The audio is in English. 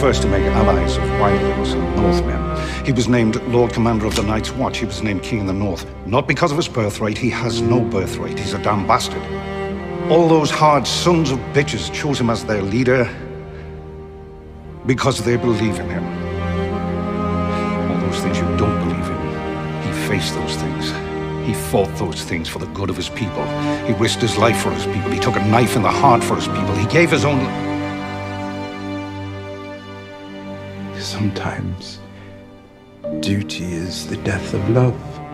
first to make allies of wildlings and Northmen. He was named Lord Commander of the Night's Watch. He was named King in the North. Not because of his birthright. He has no birthright. He's a damn bastard. All those hard sons of bitches chose him as their leader because they believe in him. All those things you don't believe in, he faced those things. He fought those things for the good of his people. He risked his life for his people. He took a knife in the heart for his people. He gave his own... Sometimes, duty is the death of love.